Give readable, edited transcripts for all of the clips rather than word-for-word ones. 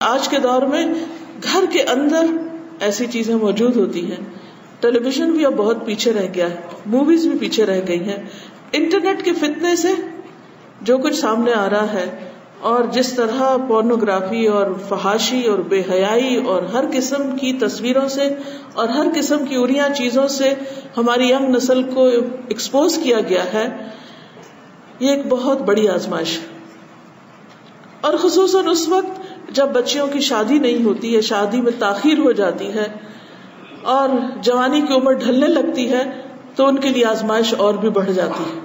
آج کے دور میں گھر کے اندر ایسی چیزیں موجود ہوتی ہیں. ٹیلی ویژن بھی اب بہت پیچھے رہ گیا ہے, موویز بھی پیچھے رہ گئی ہیں. انٹرنیٹ کے فتنے سے جو کچھ سامنے آ رہا ہے, اور جس طرح پورنوگرافی اور فحاشی اور بے حیائی اور ہر قسم کی تصویروں سے اور ہر قسم کی عریاں چیزوں سے ہماری ینگ نسل کو ایکسپوز کیا گیا ہے, یہ ایک بہت بڑی آزمائش ہے. اور خصوصاً اس وقت جب بچیوں کی شادی نہیں ہوتی ہے, شادی میں تاخیر ہو جاتی ہے اور جوانی کی عمر ڈھلنے لگتی ہے, تو ان کے لیے آزمائش اور بھی بڑھ جاتی ہے.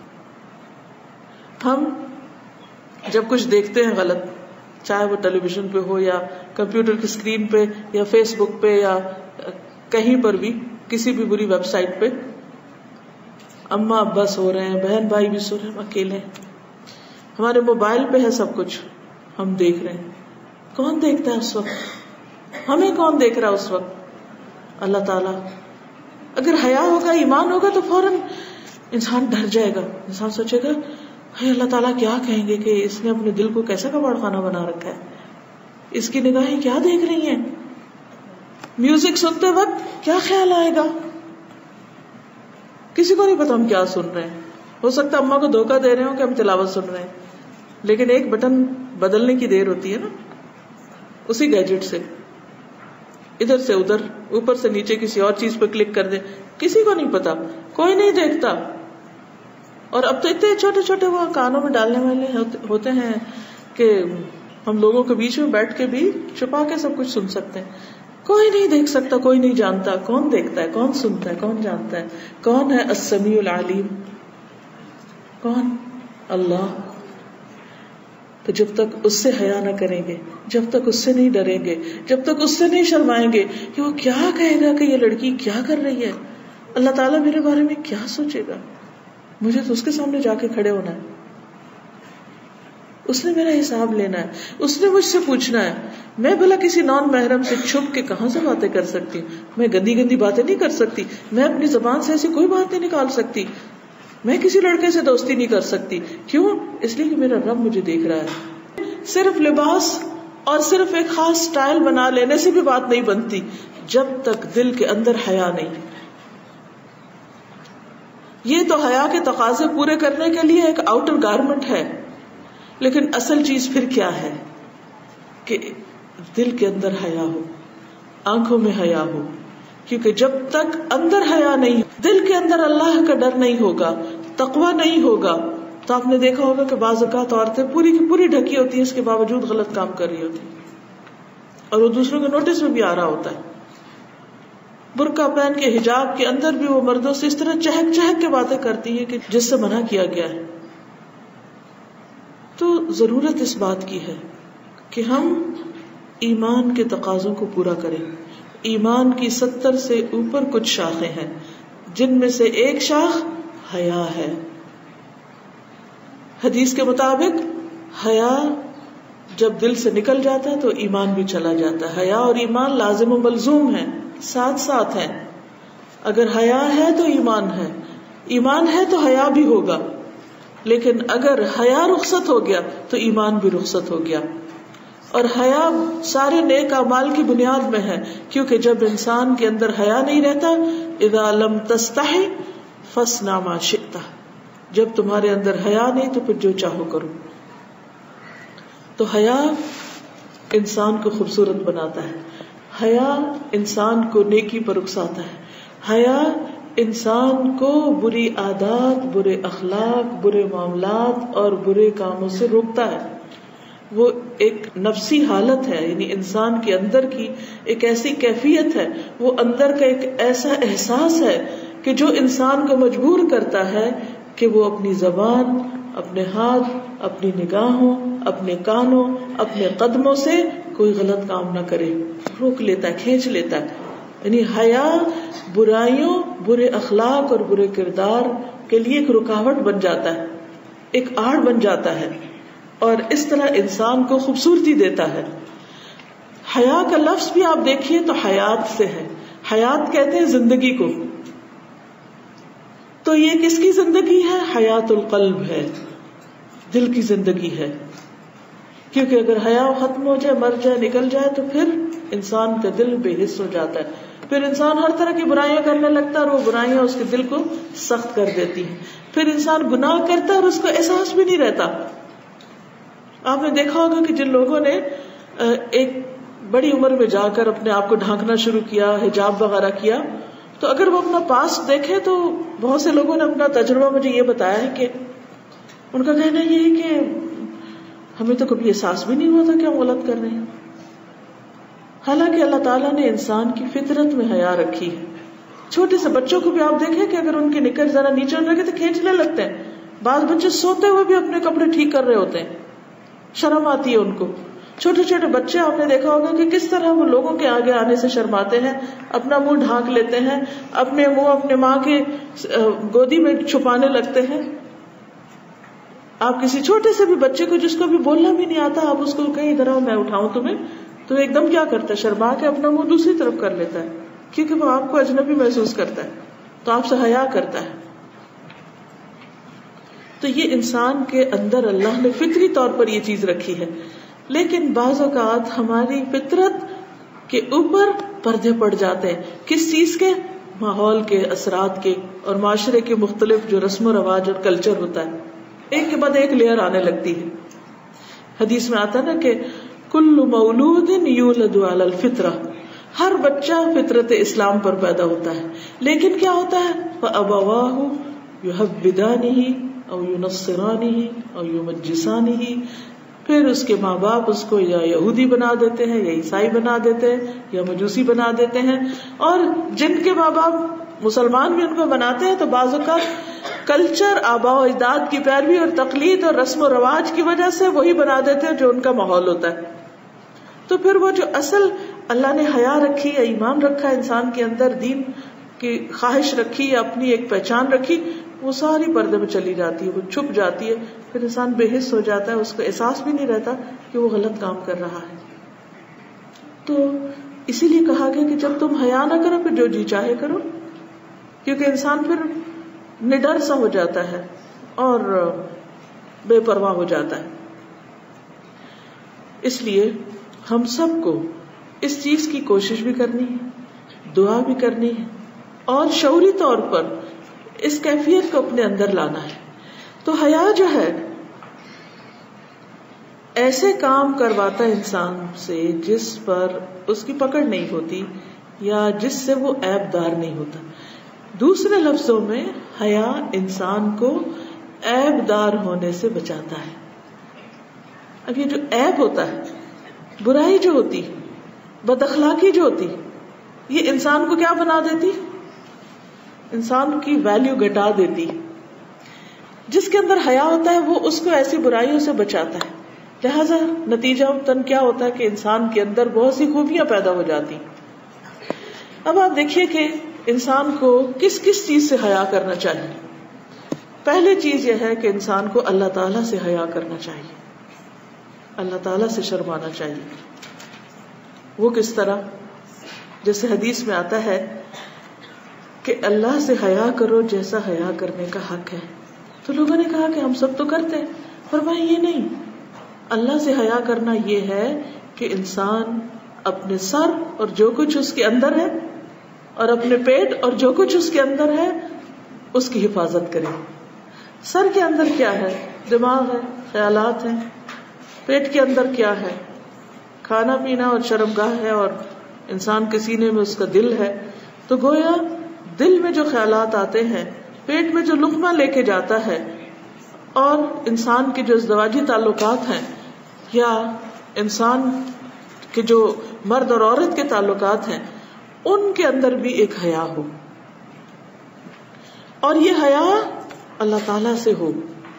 ہم جب کچھ دیکھتے ہیں غلط, چاہے وہ ٹیلی ویژن پہ ہو یا کمپیوٹر کی اسکرین پہ یا فیس بک پہ یا کہیں پر بھی کسی بھی بری ویب سائٹ پہ, اماں ابا سو رہے ہیں, بہن بھائی بھی سو رہے ہیں, ہم اکیلے ہیں, ہمارے موبائل پہ ہے سب کچھ, ہم دیکھ رہے ہیں. کون دیکھتا ہے اس وقت؟ ہمیں کون دیکھ رہا ہے اس وقت؟ اللہ تعالیٰ. اگر حیا ہوگا, ایمان ہوگا, تو فوراً انسان ڈر جائے گا. انسان سوچے گا اللہ تعالیٰ کیا کہیں گے کہ اس نے اپنے دل کو کیسا کباڑ خانہ بنا رکھا ہے, اس کی نگاہیں کیا دیکھ رہی ہیں. میوزک سنتے وقت کیا خیال آئے گا؟ کسی کو نہیں پتا ہم کیا سن رہے ہیں. ہو سکتا ہے اماں کو دھوکہ دے رہے ہوں کہ ہم تلاوت سن رہے ہیں, لیکن ایک بٹن بدلنے کی دیر ہوتی ہے نا, اسی گیجٹ سے ادھر سے ادھر, اوپر سے نیچے کسی اور چیز پہ کلک کر دیں. کسی کو نہیں پتا, کوئی نہیں دیکھتا. اور اب تو اتنے چھوٹے چھوٹے وہ کانوں میں ڈالنے والے ہوتے ہیں کہ ہم لوگوں کے بیچ میں بیٹھ کے بھی چھپا کے سب کچھ سن سکتے ہیں. کوئی نہیں دیکھ سکتا, کوئی نہیں جانتا. کون دیکھتا ہے, کون سنتا ہے, کون جانتا ہے؟ کون ہے السمیع العلیم؟ کون؟ اللہ. تو جب تک اس سے حیا نہ کریں گے, جب تک اس سے نہیں ڈریں گے, جب تک اس سے نہیں شرمائیں گے کہ وہ کیا کہے گا کہ یہ لڑکی کیا کر رہی ہے, اللہ تعالیٰ میرے بارے میں کیا سوچے گا, مجھے تو اس کے سامنے جا کے کھڑے ہونا ہے, اس نے میرا حساب لینا ہے, اس نے مجھ سے پوچھنا ہے. میں بھلا کسی نان محرم سے چھپ کے کہاں سے باتیں کر سکتی ہوں؟ میں گندی گندی باتیں نہیں کر سکتی, میں اپنی زبان سے ایسی کوئی بات نہیں نکال سکتی, میں کسی لڑکے سے دوستی نہیں کر سکتی. کیوں؟ اس لیے کہ میرا رب مجھے دیکھ رہا ہے. صرف لباس اور صرف ایک خاص سٹائل بنا لینے سے بھی بات نہیں بنتی جب تک دل کے اندر حیا نہیں. یہ تو حیا کے تقاضے پورے کرنے کے لیے ایک آؤٹر گارمنٹ ہے, لیکن اصل چیز پھر کیا ہے کہ دل کے اندر حیا ہو, آنکھوں میں حیا ہو. کیونکہ جب تک اندر حیا نہیں, دل کے اندر اللہ کا ڈر نہیں ہوگا, تقویٰ نہیں ہوگا, تو آپ نے دیکھا ہوگا کہ بعض اوقات عورتیں پوری کی پوری ڈھکی ہوتی ہیں, اس کے باوجود غلط کام کر رہی ہوتی ہیں, اور وہ دوسروں کے نوٹس میں بھی آ رہا ہوتا ہے. برقع پہن کے حجاب کے اندر بھی وہ مردوں سے اس طرح چہک چہک کے باتیں کرتی ہے کہ جس سے منع کیا گیا ہے. تو ضرورت اس بات کی ہے کہ ہم ایمان کے تقاضوں کو پورا کریں. ایمان کی 70 سے اوپر کچھ شاخیں ہیں, جن میں سے ایک شاخ حیا ہے. حدیث کے مطابق حیا جب دل سے نکل جاتا ہے تو ایمان بھی چلا جاتا ہے. حیا اور ایمان لازم و ملزوم ہیں, ساتھ ساتھ ہیں. اگر حیا ہے تو ایمان ہے, ایمان ہے تو حیا بھی ہوگا. لیکن اگر حیا رخصت ہو گیا تو ایمان بھی رخصت ہو گیا. اور حیا سارے نیک اعمال کی بنیاد میں ہے, کیونکہ جب انسان کے اندر حیا نہیں رہتا, اذا لم تستحی فاصنع ما شئت, جب تمہارے اندر حیا نہیں تو پھر جو چاہو کرو. تو حیا انسان کو خوبصورت بناتا ہے, حیا انسان کو نیکی پر اکساتا ہے, حیا انسان کو بری عادات, برے اخلاق, برے معاملات اور برے کاموں سے روکتا ہے. وہ ایک نفسی حالت ہے, یعنی انسان کے اندر کی ایک ایسی کیفیت ہے, وہ اندر کا ایک ایسا احساس ہے کہ جو انسان کو مجبور کرتا ہے کہ وہ اپنی زبان, اپنے ہاتھ, اپنی نگاہوں, اپنے کانوں, اپنے قدموں سے کوئی غلط کام نہ کرے, روک لیتا ہے, کھینچ لیتا ہے. یعنی حیا برائیوں, برے اخلاق اور برے کردار کے لیے ایک رکاوٹ بن جاتا ہے, ایک آڑ بن جاتا ہے, اور اس طرح انسان کو خوبصورتی دیتا ہے. حیا کا لفظ بھی آپ دیکھیے تو حیات سے ہے. حیات کہتے ہیں زندگی کو, تو یہ کس کی زندگی ہے؟ حیات القلب ہے, دل کی زندگی ہے. کیونکہ اگر حیا ختم ہو جائے، مر جائے، نکل جائے تو پھر انسان کا دل بے حس ہو جاتا ہے، پھر انسان ہر طرح کی برائیاں کرنے لگتا ہے اور وہ برائیاں اس کے دل کو سخت کر دیتی ہیں، پھر انسان گناہ کرتا ہے اور اس کو احساس بھی نہیں رہتا. آپ نے دیکھا ہوگا کہ جن لوگوں نے ایک بڑی عمر میں جا کر اپنے آپ کو ڈھانکنا شروع کیا، حجاب وغیرہ کیا، تو اگر وہ اپنا پاسٹ دیکھیں تو بہت سے لوگوں نے اپنا تجربہ مجھے یہ بتایا ہے کہ ان کا کہنا یہ ہے کہ ہمیں تو کبھی احساس بھی نہیں ہوا تھا کہ ہم غلط کر رہے ہیں. حالانکہ اللہ تعالیٰ نے انسان کی فطرت میں حیا رکھی ہے. چھوٹے سے بچوں کو بھی آپ دیکھیں کہ اگر ان کی نکر ذرا نیچے لگے تو کھینچنے لگتے ہیں. بعض بچے سوتے ہوئے بھی اپنے کپڑے ٹھیک کر رہے ہوتے ہیں، شرم آتی ہے ان کو. چھوٹے چھوٹے بچے آپ نے دیکھا ہوگا کہ کس طرح وہ لوگوں کے آگے آنے سے شرماتے ہیں، اپنا منہ ڈھانک لیتے ہیں، اپنے منہ اپنے ماں کے گودی میں چھپانے لگتے ہیں. آپ کسی چھوٹے سے بھی بچے کو جس کو بھی بولنا بھی نہیں آتا، آپ اس کو کہیں ادھر آؤ میں اٹھاؤں تمہیں، تو ایک دم کیا کرتا ہے، شرما کے اپنا منہ دوسری طرف کر لیتا ہے، کیونکہ وہ آپ کو اجنبی محسوس کرتا ہے، تو آپ سے حیا کرتا ہے. تو یہ انسان کے اندر اللہ نے فطری طور پر یہ چیز رکھی ہے. لیکن بعض اوقات ہماری فطرت کے اوپر پردے پڑ جاتے ہیں. کس چیز کے؟ ماحول کے، اثرات کے، اور معاشرے کے مختلف جو رسم و رواج اور کلچر ہوتا ہے، ایک کے بعد ایک لیئر آنے لگتی ہے. حدیث میں آتا ہے نا کہ کل مولود یولد علی الفطرہ، ہر بچہ فطرت اسلام پر پیدا ہوتا ہے. لیکن کیا ہوتا ہے؟ فَأَبَوَاهُ يُحَوِّدَانِهِ او يُنَصِّرَانِهِ او يُمَجِّسَانِهِ، پھر اس کے ماں باپ اس کو یا یہودی بنا دیتے ہیں، یا عیسائی بنا دیتے ہیں، یا مجوسی بنا دیتے ہیں. اور جن کے ماں باپ مسلمان بھی ان کو بناتے ہیں تو بعض اوقات کلچر، آباء و اجداد کی پیروی اور تقلید اور رسم و رواج کی وجہ سے وہی بنا دیتے ہیں جو ان کا ماحول ہوتا ہے. تو پھر وہ جو اصل اللہ نے حیا رکھی یا ایمان رکھا انسان کے اندر، دین کی خواہش رکھی یا اپنی ایک پہچان رکھی، وہ ساری پردے میں چلی جاتی ہے، وہ چھپ جاتی ہے. پھر انسان بے حس ہو جاتا ہے، اس کو احساس بھی نہیں رہتا کہ وہ غلط کام کر رہا ہے. تو اسی لیے کہا گیا کہ جب تم حیا نہ کرو پھر جو جی چاہے کرو، کیونکہ انسان پھر نڈر سا ہو جاتا ہے اور بے پرواہ ہو جاتا ہے. اس لیے ہم سب کو اس چیز کی کوشش بھی کرنی ہے، دعا بھی کرنی ہے، اور شعوری طور پر اس کیفیت کو اپنے اندر لانا ہے. تو حیا جو ہے ایسے کام کرواتا ہے انسان سے جس پر اس کی پکڑ نہیں ہوتی یا جس سے وہ عیب دار نہیں ہوتا. دوسرے لفظوں میں حیا انسان کو عیب دار ہونے سے بچاتا ہے. اب یہ جو عیب ہوتا ہے، برائی جو ہوتی، بد اخلاقی جو ہوتی، یہ انسان کو کیا بنا دیتی؟ انسان کی ویلیو گھٹا دیتی. جس کے اندر حیا ہوتا ہے وہ اس کو ایسی برائیوں سے بچاتا ہے. لہذا نتیجہ تن کیا ہوتا ہے کہ انسان کے اندر بہت سی خوبیاں پیدا ہو جاتی. اب آپ دیکھیے کہ انسان کو کس کس چیز سے حیا کرنا چاہیے. پہلی چیز یہ ہے کہ انسان کو اللہ تعالیٰ سے حیا کرنا چاہیے، اللہ تعالیٰ سے شرمانا چاہیے. وہ کس طرح؟ جیسے حدیث میں آتا ہے کہ اللہ سے حیا کرو جیسا حیا کرنے کا حق ہے. تو لوگوں نے کہا کہ ہم سب تو کرتے ہیں. فرمایا یہ نہیں، اللہ سے حیا کرنا یہ ہے کہ انسان اپنے سر اور جو کچھ اس کے اندر ہے، اور اپنے پیٹ اور جو کچھ اس کے اندر ہے، اس کی حفاظت کرے. سر کے اندر کیا ہے؟ دماغ ہے، خیالات ہیں. پیٹ کے اندر کیا ہے؟ کھانا پینا اور شرمگاہ ہے، اور انسان کے سینے میں اس کا دل ہے. تو گویا دل میں جو خیالات آتے ہیں، پیٹ میں جو لقمہ لے کے جاتا ہے، اور انسان کے جو ازدواجی تعلقات ہیں، یا انسان کے جو مرد اور عورت کے تعلقات ہیں، ان کے اندر بھی ایک حیا ہو، اور یہ حیا اللہ تعالی سے ہو.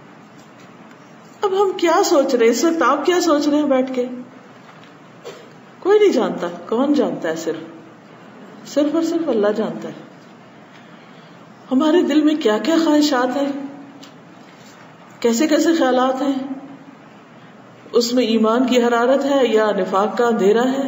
اب ہم کیا سوچ رہے ہیں اس وقت؟ آپ کیا سوچ رہے ہیں بیٹھ کے؟ کوئی نہیں جانتا. کون جانتا ہے؟ صرف اور صرف اللہ جانتا ہے. ہمارے دل میں کیا کیا خواہشات ہیں، کیسے کیسے خیالات ہیں، اس میں ایمان کی حرارت ہے یا نفاق کا اندھیرا ہے،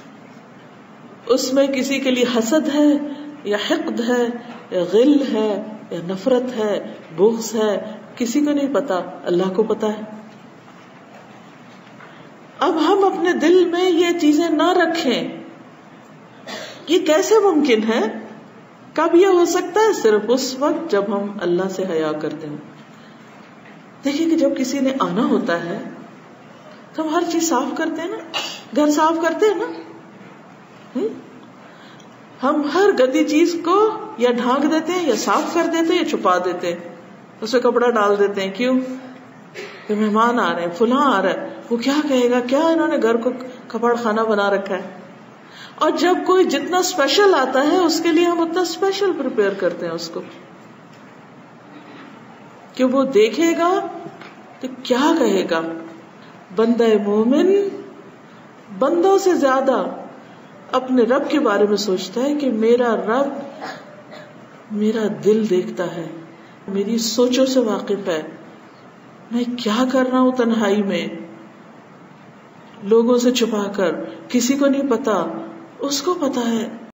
اس میں کسی کے لیے حسد ہے یا حقد ہے یا غل ہے یا نفرت ہے، بغض ہے، کسی کو نہیں پتا، اللہ کو پتا ہے. اب ہم اپنے دل میں یہ چیزیں نہ رکھیں، یہ کیسے ممکن ہے؟ کب یہ ہو سکتا ہے؟ صرف اس وقت جب ہم اللہ سے حیا کرتے ہیں. دیکھیے کہ جب کسی نے آنا ہوتا ہے تو ہم ہر چیز صاف کرتے ہیں نا، گھر صاف کرتے ہیں نا، ہم ہر گندی چیز کو یا ڈھانک دیتے ہیں یا صاف کر دیتے ہیں یا چھپا دیتے ہیں، اس میں کپڑا ڈال دیتے ہیں. کیوں؟ کہ مہمان آ رہے ہیں، فلاں آ رہا ہے، وہ کیا کہے گا، کیا انہوں نے گھر کو کپڑ خانہ بنا رکھا ہے. اور جب کوئی جتنا اسپیشل آتا ہے اس کے لیے ہم اتنا اسپیشل پریپیئر کرتے ہیں اس کو، کہ وہ دیکھے گا تو کیا کہے گا. بندہ مومن بندوں سے زیادہ اپنے رب کے بارے میں سوچتا ہے کہ میرا رب میرا دل دیکھتا ہے، میری سوچوں سے واقف ہے، میں کیا کر رہا ہوں تنہائی میں، لوگوں سے چھپا کر، کسی کو نہیں پتا، اس کو پتا ہے.